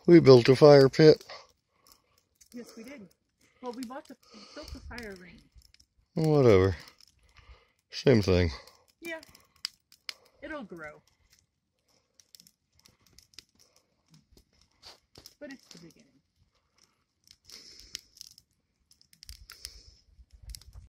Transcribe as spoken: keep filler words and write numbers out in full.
We built a fire pit. Yes, we did. Well, we bought the built the fire ring. Whatever. Same thing. Yeah. It'll grow. But it's the beginning.